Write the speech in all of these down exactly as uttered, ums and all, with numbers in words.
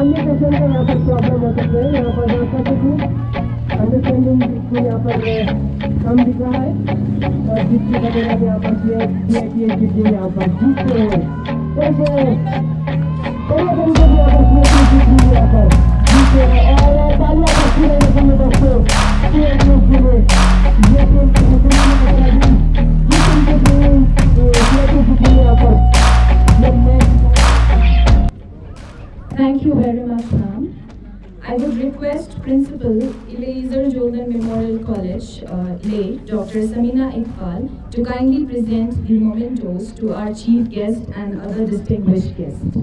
Communication का यहाँ पर प्रॉब्लम हो सकते हैं। यहाँ पर बात कर सकूँ अंडरस्टैंडिंग को यहाँ पर कम दिख रहा है और जिसकी वजह से यहाँ पर सी आई टी एस चीजें यहाँ पर जीत रहे हैं। कैसे कई तरीके से यहाँ पर सी आई टी एस चीजें यहाँ पर जीत रहे हैं और तालियां बजती रहेंगे अपने दोस्तों सी आई टी एस के लिए। ये टीम की मुख्य जिस तरीके से सी आई टी एस चीजें यहाँ पर Thank you very much, ma'am. I would request Principal Eliezer Jordan Memorial College, uh, late Doctor Samina Iqbal, to kindly present the mementos to our chief guest and other distinguished guests.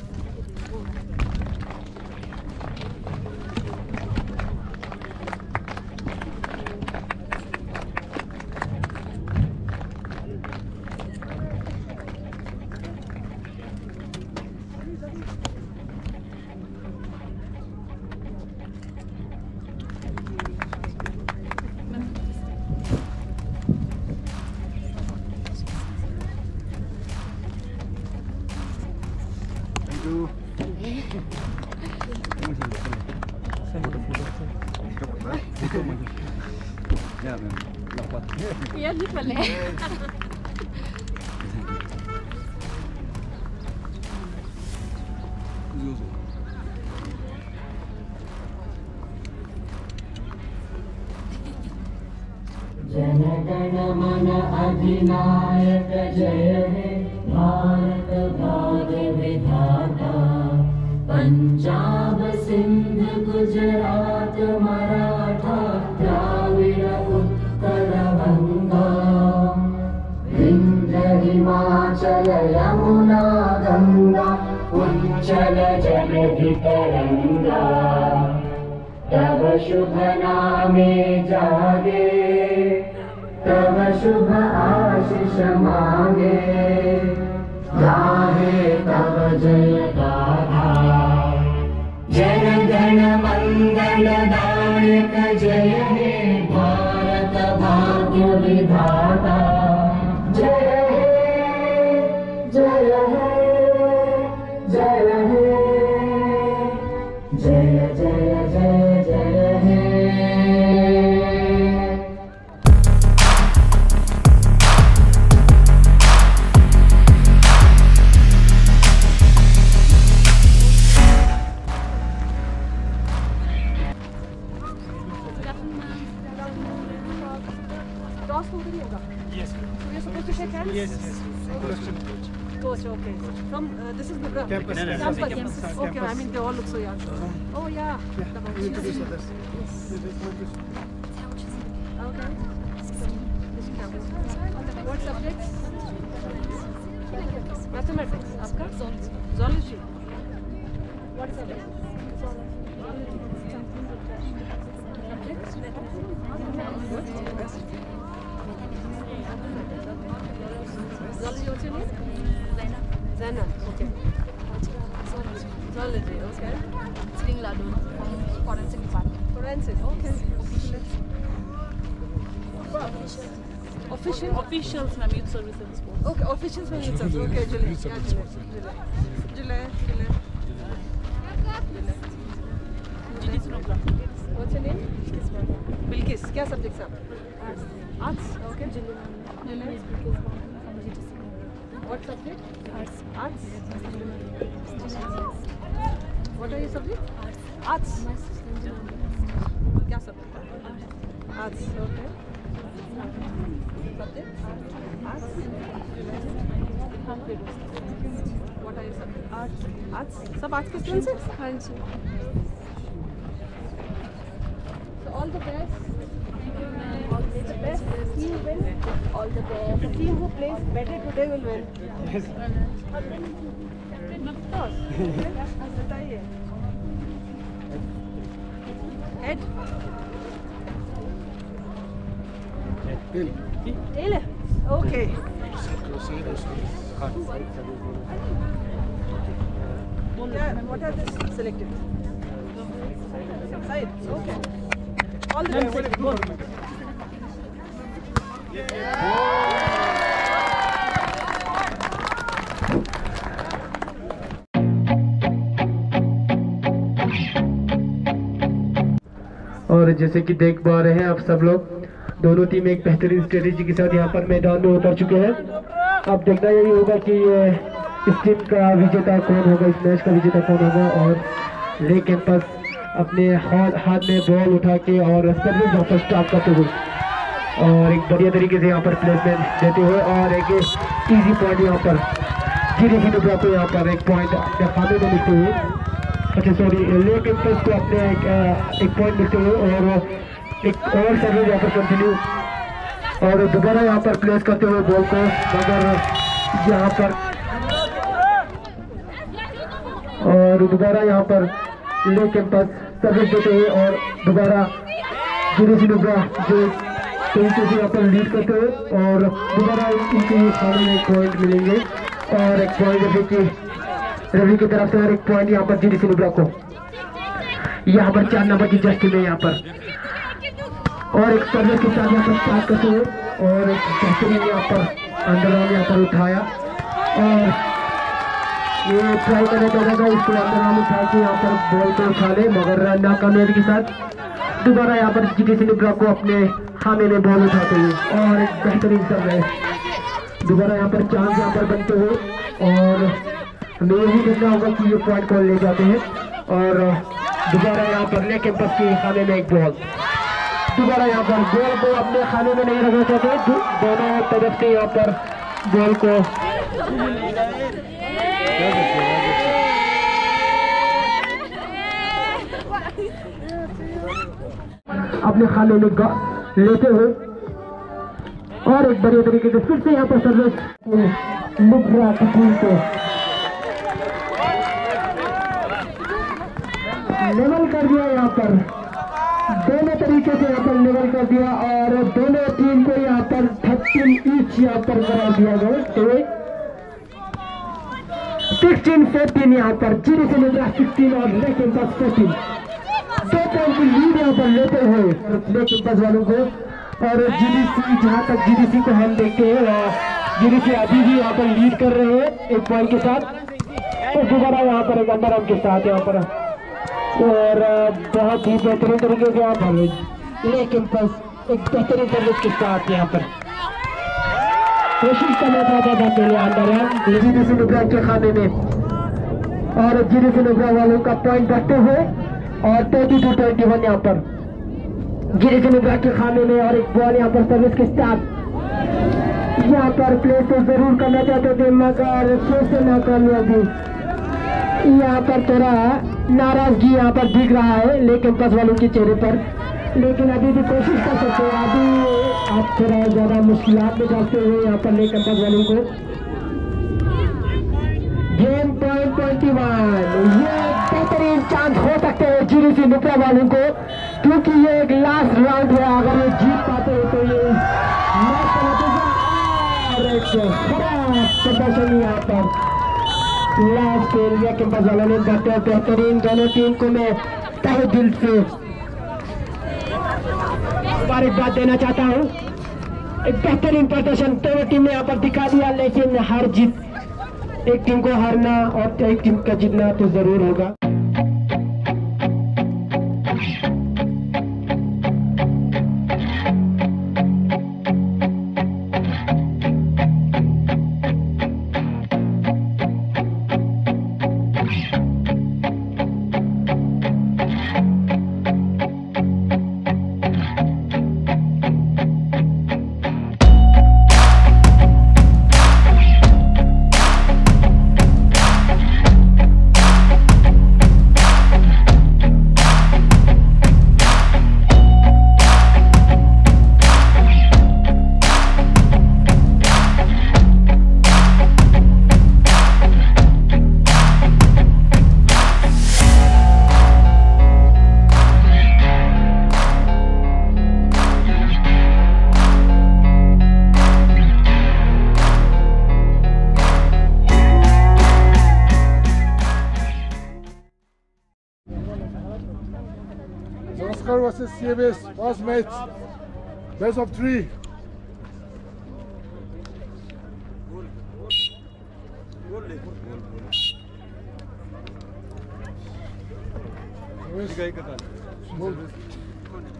Iya, di mana? Jana Gana मन अधिनायक जय हे भारत भाग्य विधाता पंजाब सिंध गुजरात मराठा द्राविड़ उत्कल गंगा विंध्य हिमाचल यमुना गंगा उज्जल जलधि तरंगा तव शुभ नामे जागे तव शुभ आशीष मांगे गाहे तव जय गाथा जन गण मंगल दायक जय हे भारत भाग्य विधाता जय हे जय हे जय हे जय जय जय जय हे Yes. So we are supposed to shake hands? Yes, yes. Coach. Coach, okay. From uh, this is Gurgaon. Campus. No, no, no, Campus. campus. Campus. Okay, I mean they all look so young. Oh yeah. Yeah. We introduce others. Okay. This campus. What subjects? Mathematics. आपका? Zoology. What subject? Zoology, what's your name? Zaina. Zaina, okay. Zoology, okay. Sling Ladun from Forensic Department. Forensic, okay. Official? Officials from Youth Service and Sports. Okay, officials from Youth Service. Okay, July. Yeah, July. July. July. G D Sonography. What's your name? Bilkis. क्या subjects हैं? Arts. Arts. Okay. July is Bilkis from G D C. What subject? Arts. Arts. What are your subjects? Arts. Arts. My sister. क्या subject? Arts. Okay. Subject? Arts. What are your subjects? Arts. Arts. सब arts के students हैं? हाँ जी. So all the best. All the best. Team win. All the best. The team who plays better today will win. Yes. Of course. बताइए. Head. Tail. Tail है? Okay. Yeah, what are this selected? Side. Okay. All the best. और जैसे कि देख पा रहे हैं आप सब लोग, दोनों टीम एक बेहतरीन स्ट्रेटेजी के साथ यहाँ पर मैदान में उतर चुके हैं। अब देखना यही होगा कि ये इस टीम का विजेता कौन होगा, इस मैच का विजेता कौन होगा। और ले कैंपस अपने हाथ में बॉल उठा के और सर्विस यहाँ पर स्टार्ट करते हुए और एक बढ़िया तरीके से यहाँ पर प्लेसमेंट देते हुए और एक इजी पॉइंट यहाँ पर जीडीसी नुब्रा को यहाँ पर एक पॉइंट अपने खाने में मिलते हुए, अच्छा सॉरी ले कैंपस को अपने एक, एक पॉइंट मिलते हुए और एक और सर्विस यहाँ पर कंटिन्यू और दोबारा यहाँ पर प्लेस करते हुए बॉल को, मगर यहाँ पर और दोबारा यहाँ पर ले कैंपस सर्विस देते हुए और दोबारा जीडीसी नुब्रा जो तरीके से यहाँ पर लीड करते हुए और दोबारा इनके खाने में एक पॉइंट मिलेंगे और एक पॉइंट जैसे कि रवि की तरफ से और एक पॉइंट यहाँ पर जीडीसी नुब्रा को। यहाँ पर चार नंबर की जस्ट में यहाँ पर और एक सर्विस के साथ यहाँ पर स्टार्ट करते हुए और एक बेहतरीन यहाँ पर अंडरआर्म यहाँ पर उठाया और ये ट्राई करने का था इसको अंडरआर्म उठा के यहाँ पर बॉल को उठा ले, मगर नाकामयाबी के साथ दोबारा यहाँ पर जीडीसी नुब्रा को अपने खाने में बॉल उठाते हुए और एक बेहतरीन सर्विस दोबारा यहाँ पर चांस यहाँ पर बनते हुए और हमें यही देखना होगा कि ये पॉइंट कौन ले जाते हैं। और दोबारा यहाँ पर ले कैंपस के खाने में एक बॉल, दोबारा यहाँ पर बॉल को अपने खाने में नहीं रखना चाहते, दोनों तरफ से यहाँ पर बॉल को अपने खाने में लेते हुए और एक बढ़िया तरीके से फिर से यहाँ पर सर्विस नुब्रा की टीम को लेवल कर दिया, यहाँ पर दोनों तरीके से यहाँ पर लेवल कर दिया और दोनों टीम को यहाँ पर थर्टीन ईच यहाँ पर करा दिया गया। तो सिक्सटीन फोर्टीन यहाँ पर जीडीसी नुब्रा सिक्सटीन और ले कैंपस फोर्टीन दो पॉइंट की लीड यहाँ पर लेते हुए ले कैंपस वालों को। और जीडीसी, जहाँ तक जीडीसी को हम देखते हैं, जीडीसी अभी भी यहाँ पर लीड कर रहे हैं एक पॉइंट के साथ और दोबारा यहाँ पर एक अंडरआर्म के साथ यहाँ पर और बहुत ही बेहतरीन तरीके से यहाँ पर ले कैंपस एक बेहतरीन सर्विस के साथ यहाँ पर कोशिश करना चाहता था पहले अंडरआर्म जीडीसी नुब्रा के खाने में और जीडीसी नुब्रा वालों का पॉइंट बढ़ते हुए और ट्वेंटी टू ट्वेंटी वन यहाँ पर जीडीसी नुब्रा के खाने में और एक बॉल यहाँ पर सर्विस के साथ यहाँ पर प्लेस तो जरूर करना चाहते थे, मगर फिर से नाकामयाबी। यहाँ पर थोड़ा नाराजगी यहाँ पर दिख रहा है ले कैंपस वालों के चेहरे पर, लेकिन अभी भी कोशिश कर सकते हैं। अभी आप थोड़ा ज्यादा मुश्किलात में जाते हुए यहाँ पर ले कैंपस वालों को गेम पॉइंट ट्वेंटी वन, ये बेहतरीन चांस हो सकते हैं जीडीसी नुब्रा वालों को, क्योंकि ये एक लास्ट राउंड है। अगर ये जीत पाते हैं तो ये मैच का नतीजा और एक खराब प्रदर्शन यहाँ पर लास्ट एरिया कैंपस वालों ने करते बेहतरीन। दोनों टीम को मैं तहे दिल से मुबारकबाद देना चाहता हूँ। एक बेहतरीन प्रदर्शन दोनों टीम ने यहाँ पर दिखा दिया, लेकिन हार जीत एक टीम को हारना और एक टीम का जीतना तो जरूर होगा। Zanskar versus C M S, first match, best of three. Goal.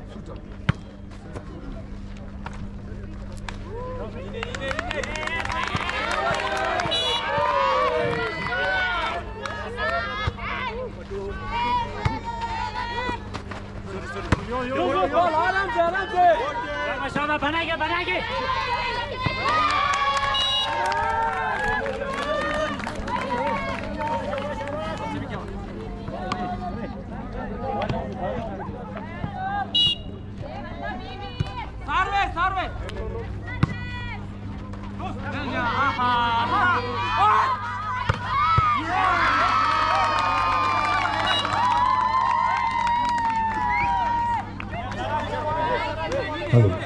Hello.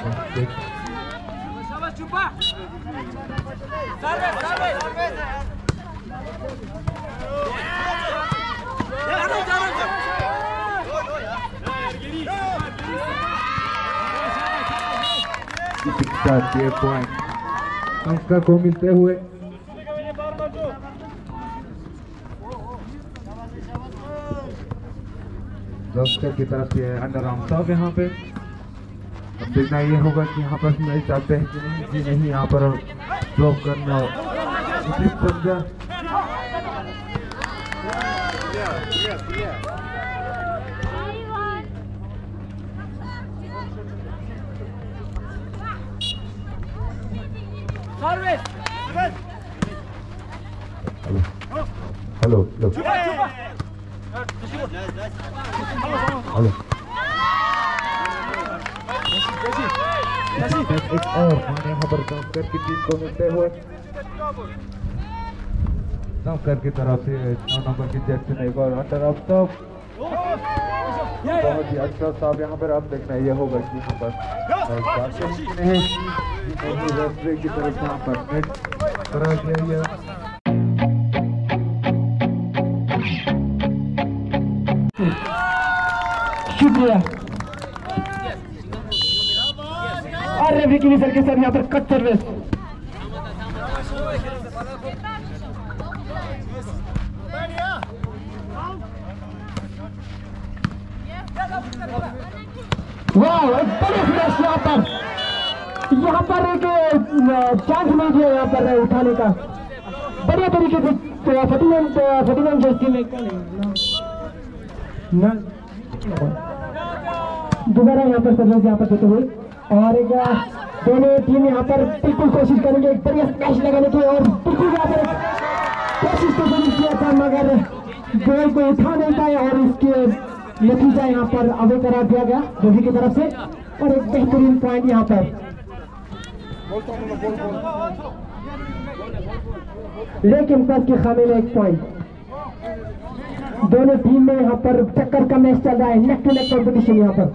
छह पॉइंट संस्कार को मिलते हुए संस्कार की तरफ से अंडर आर्म साफ यहाँ पे। अब देखना ये होगा कि यहाँ पर मैच चाहते हैं कि नहीं कि नहीं यहाँ पर ड्रॉप करना उचित समझा। हेलो हेलो हेलो एक और यहाँ पर संस्कार की टीम को मिलते हुए संस्कार की तरफ से नौ नंबर की जर्सी में एक और अंडर ऑफ टॉप बहुत ही अच्छा साफ यहाँ पर। आप देखना ये होगा कि यहाँ पर रेफरी की तरफ से यहाँ पर नेट करा दिया गया। शुक्रिया। और रेफरी की विसल के साथ यहाँ पर कट सर्विस। वाह बड़े फ्लैश यहाँ पर यहाँ पर एक चांस मिल गया यहाँ पर उठाने का बढ़िया तरीके से। Forty nine forty nine jersey में दोबारा यहाँ पर सर्विस यहाँ पर देते हुए और एक दोनों टीम यहाँ पर बिल्कुल कोशिश करेंगे एक बढ़िया स्मैश लगाने की और बिल्कुल यहाँ पर कोशिश तो जरूर किया था मगर गोल को उठा नहीं पाए और इसके नतीजा यहाँ पर अवे करार दिया गया रेफरी की तरफ से और एक बेहतरीन पॉइंट यहाँ पर। लेकिन फर्स्ट के खाने में एक पॉइंट। दोनों टीम में यहाँ पर टक्कर का मैच चल रहा है, नेक टू नेक कॉम्पिटिशन यहाँ पर।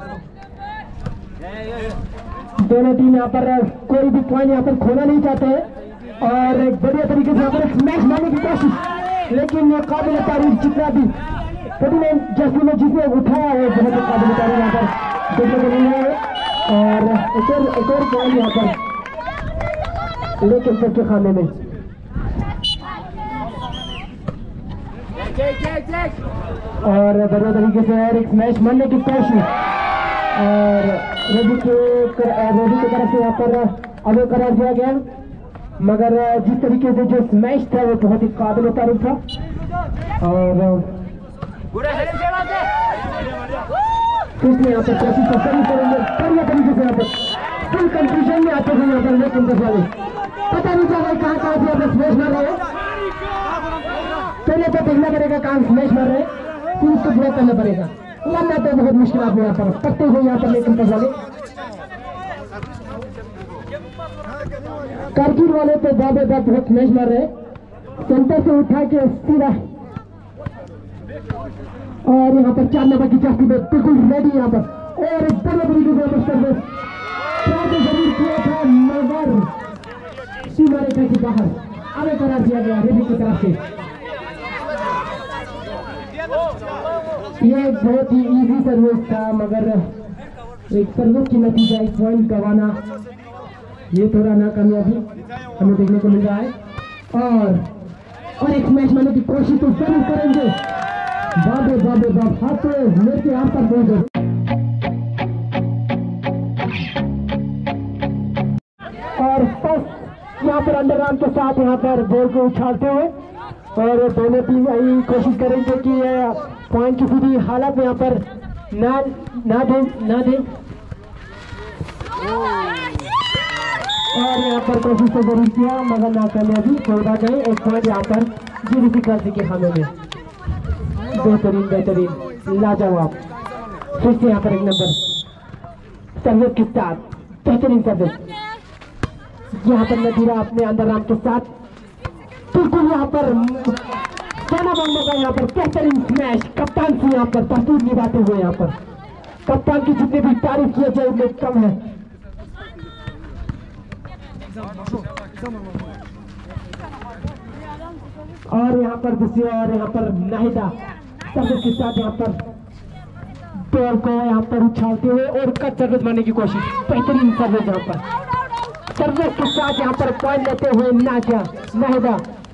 दोनों टीम यहाँ पर कोई भी पॉइंट यहाँ पर खोना नहीं चाहते हैं और एक बढ़िया तरीके से यहाँ पर एक मैच मारने की कोशिश, लेकिन काबिल तारीफ जितना भी फोर्टी नाइन जर्सी में जिसने उठाया है बहुत ही काबिल तारीफ यहाँ पर देखने को मिल रहा है। और एक और एक और पॉइंट यहाँ पर लेकिन सबके खाने में और बढ़िया तरीके से और एक मैच मारने की कोशिश और रेडी के रेडी की तरफ से यहाँ पर अवे करार दिया गया मगर जिस तरीके से जो मैच था वो बहुत ही काबिल तारीफ था। और किसने यहाँ पर कोशिश तो सही करेंगे बढ़िया तरीके से यहाँ पर फुल कंफ्यूजन में आते हैं यहाँ पर लेकिन वाले पता नहीं चल रहा है कहाँ कहाँ से यहाँ पर स्मैश मार रहे हैं। पहले तो देखना पड़ेगा कहाँ स्मैश मार रहे हैं फिर उसको ब्लॉक करना पड़ेगा वरना तो बहुत मुश्किल आप यहाँ पर पकते हुए यहाँ पर लेकिन वाले कारगिल वाले तो बाबे बाब बहुत स्मैश मार रहे हैं सेंटर से उठा के सीधा और यहाँ पर चार नंबर की चास्ती में बिल्कुल रेडी यहाँ पर और एक बड़े तरीके से यहाँ पर सर्विस जरूर किया था मगर सीमा रेखा के बाहर आगे करार दिया गया रेडी की तरफ से। ये बहुत ही इजी सर्विस था मगर एक सर्विस की नतीजा एक पॉइंट गंवाना ये थोड़ा नाकामयाबी हमें देखने को मिल रहा है। और और एक मैच मारने की कोशिश तो जरूर करेंगे बाबे बाबे बाब हाथ लेके आप पर बोल दो। और फर्स्ट यहाँ पर अंडर आर्म के साथ यहाँ पर बॉल को उछालते हुए और दोनों टीम यही कोशिश करेंगे कि पॉइंट किसी भी हालत में यहाँ पर ना ना दे ना दे और यहाँ पर कोशिश तो जरूर किया मगर नाकामयाबी, कोई बात नहीं। एक पॉइंट यहाँ पर जीडीसी क्लासिक के खाने में। बेहतरीन बेहतरीन लाजवाब। फिर से यहाँ पर एक नंबर सर्विस के साथ बेहतरीन सर्विस। यहाँ पर नदीरा अपने अंदर राम के साथ बिल्कुल यहाँ पर सोना बंगो का यहाँ पर बेहतरीन स्मैश। कप्तान से यहाँ पर तरतीब निभाते हुए यहाँ पर कप्तान की जितनी भी तारीफ किया जाए उतने कम है। और यहाँ पर दूसरी और यहाँ पर नाहिदा सर्विस के साथ यहाँ पर बॉल को यहाँ पर उछालते हुए और कट सर्विस मारने की कोशिश। बेहतरीन सर्विस यहाँ पर सर्विस के साथ यहाँ पर पॉइंट लेते हुए नाजिया नाहिदा।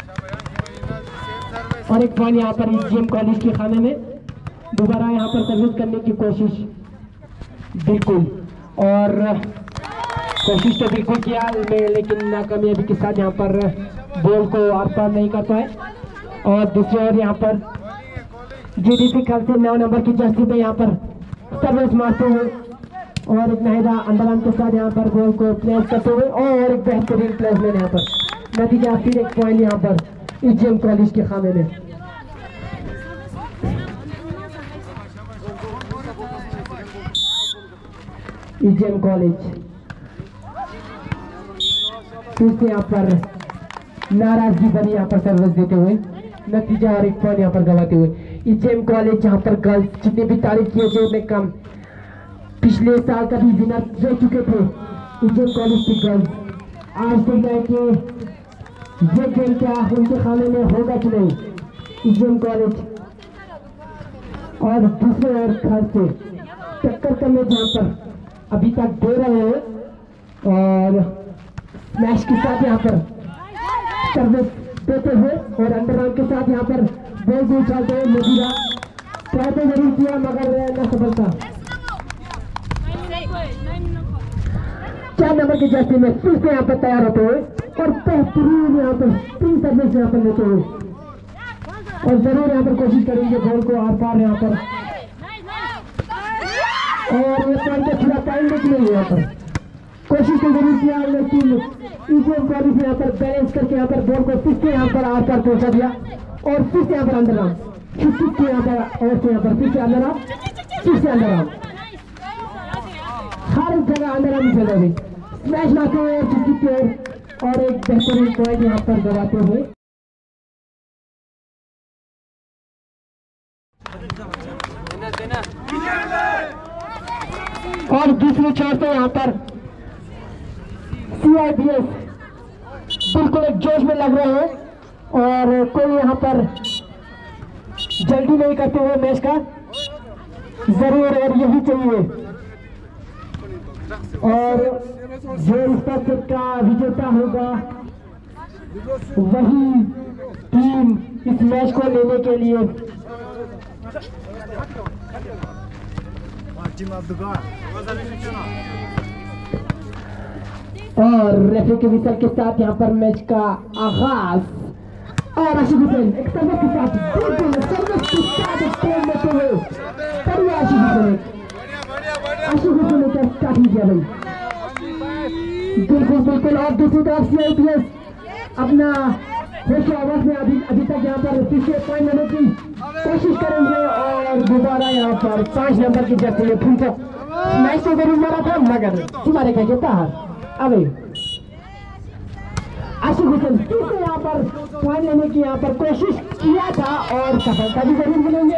और एक पॉइंट यहाँ पर जीएम कॉलेज के खाने में दोबारा यहाँ पर सर्विस करने की कोशिश बिल्कुल। और कोशिश तो बिल्कुल किया लेकिन नाकामयाबी के साथ यहाँ पर बॉल को आर पार नहीं कर पाए। और दूसरी ओर यहाँ पर जीडीसी खाल से नौ नंबर की जर्सी में यहाँ पर सर्विस मारते हुए और एक नाहिदा अंडरआर्म के साथ यहाँ पर बॉल को प्लेस करते हुए और एक बेहतरीन प्लेसमेंट यहाँ पर। नतीजा फिर एक पॉइंट यहाँ पर ईजीएम कॉलेज के खाने में। ईजीएम कॉलेज फिर से यहाँ पर नाराजगी भरी यहाँ पर सर्विस देते हुए नतीजा और एक पॉइंट यहाँ पर गवाते हुए। ईजीएम कॉलेज यहाँ पर गर्ल्स जितने भी तारीफ किए थे उतने कम। पिछले साल का भी विनर रह चुके थे ईजीएम कॉलेज की गर्ल्स। आज देखना है कि ये गेम क्या उनके खाने में होगा कि नहीं। ईजीएम कॉलेज और दूसरे और घर से टक्कर करने जहाँ पर अभी तक दे रहे हैं और स्मैश के साथ यहाँ पर सर्विस देते हुए और अंडरआर्म के साथ यहाँ पर बॉल को उछालते हुए नदीरा ट्राई तो जरूर किया मगर न सफलता। चार नंबर की जर्सी में फिर से यहाँ पर तैयार होते हुए और बेहतरीन यहाँ पर तीन सर्विस यहाँ पर लेते हुए और जरूर यहाँ पर कोशिश करेंगे बॉल को आर पार यहाँ पर। और ये पॉइंट को पूरा पाएंगे कि नहीं यहाँ पर कोशिश तो जरूर किया लेकिन ईजीएम कॉलेज ने यहाँ पर बैलेंस करके यहाँ पर बॉल को फिर से यहाँ पर आर पार पहुंचा दिया और फिर से यहाँ पर अंडरआर्म फिर से यहाँ पर और से यहाँ पर फिर से अंडरआर्म फिर से अंडरआर्म हर जगह अंडरआर्म ही चला गई स्मैश मारते हुए और फिर से और एक बेहतरीन पॉइंट यहाँ पर दबाते हुए। और दूसरी छोर से यहाँ पर सीआईबीएस बिल्कुल एक जोश में लग रहे हैं और कोई यहाँ पर जल्दी नहीं करते हुए मैच का जरूर और यही चाहिए। और जो इस सेट का विजेता होगा वही टीम इस मैच को लेने के लिए और रेफरी के विसल के साथ यहाँ पर मैच का आगाज। और आशिक हुसैन एक सर्विस के साथ बिल्कुल सर्विस के साथ एक पॉइंट लेते हुए बढ़िया आशिक हुसैन आशिक हुसैन ने क्या स्टार्ट किया भाई बिल्कुल बिल्कुल। और दूसरी तरफ सीआईबीएस अपना होश आवाज में अभी अभी तक यहाँ पर फिर से पॉइंट लेने की कोशिश करेंगे और दोबारा यहाँ पर पांच नंबर की जर्सी में फिर से मैच तो जरूर मारा था मगर तुम्हारे क्या कहता है अभी आशिक हुसैन फिर से यहाँ पर पॉइंट लेने की यहाँ पर कोशिश किया था और सफलता भी जरूर मिलेंगे।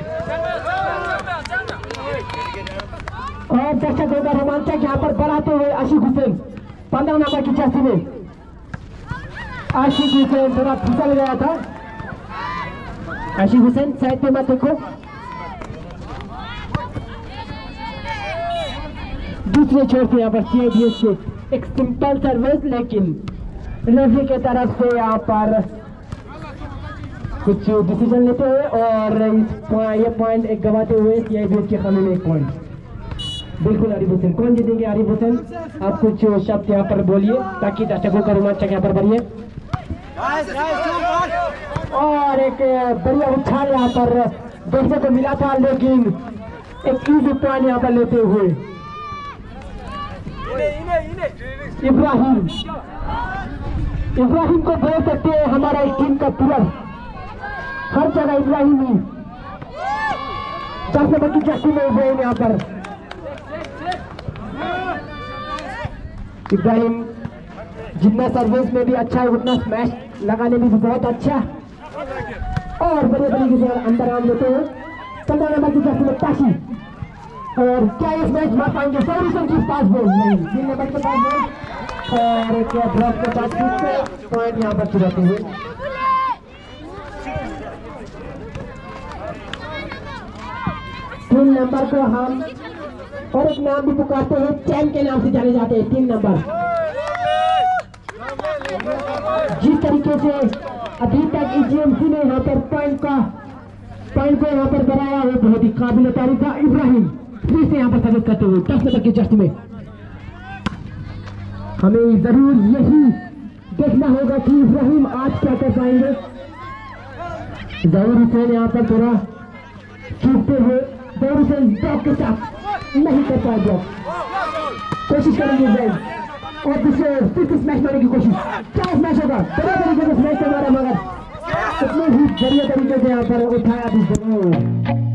और दर्शक होगा रोमांचक यहाँ पर बढ़ाते हुए आशिक हुसैन पंद्रह नंबर की जर्सी में आशिक हुसैन थोड़ा फिसल गया था। आशिक हुसैन साइड पे मत देखो। दूसरे छोर से यहाँ पर सीआईबीएस से एक सिंपल सर्विस लेकिन रेफरी के तरफ से यहाँ पर कुछ डिसीजन लेते हुए और इस ये पॉइंट एक गवाते हुए सीआईबीएस के खाने में एक पॉइंट। बिल्कुल आरिफ हुसैन कौन जीतेंगे? आरिफ हुसैन आप कुछ शब्द यहाँ पर बोलिए ताकि दर्शकों का रोमांचक यहाँ पर बढ़िए। और एक बढ़िया उछाल यहाँ पर देखने को मिला था लेकिन एक इजी पॉइंट यहाँ पर लेते हुए इब्राहिम इब्राहिम को बोल सकते हैं हमारा इस टीम का पिलर, हर जगह इब्राहिम ही दस नंबर की जर्सी में हुए यहाँ पर। इब्राहिम जितना सर्विस में भी अच्छा है उतना स्मैश लगाने में भी बहुत अच्छा, और बड़े बड़े की बॉल अंदर आम लेते हैं। पंद्रह नंबर की जर्सी में ताशी, और क्या इस मैच मार पाएंगे? सॉल्यूशन की पास बॉल नहीं, तीन नंबर के पास बॉल, और क्या ड्रॉप के बाद किससे पॉइंट यहाँ पर चुराते हुए। तीन नंबर को हम और एक नाम भी पुकारते हैं, चैन के नाम से जाने जाते हैं। तीन नंबर जिस तरीके से अभी तक ईजीएमसी ने यहाँ पर पॉइंट का पॉइंट को यहाँ पर बनाया है, बहुत ही काबिल तारीफ था। इब्राहिम फिर से यहाँ पर सर्विस करते हुए दस नंबर की जर्सी में। हमें जरूर यही देखना होगा कि इब्राहिम आज क्या कर पाएंगे। जरूर हुसैन यहाँ पर थोड़ा चूकते हुए, जरूर हुसैन ब्लॉक के साथ नहीं कर पाए ब्लॉक, कोशिश करेंगे इब्राहिम, और दूसरे फिर से स्मैश मारने की कोशिश। क्या स्मैश होगा? बड़े तरीके से स्मैश मारा, मगर इतने ही बढ़िया तरीके से यहाँ पर उठाया भी जरूर।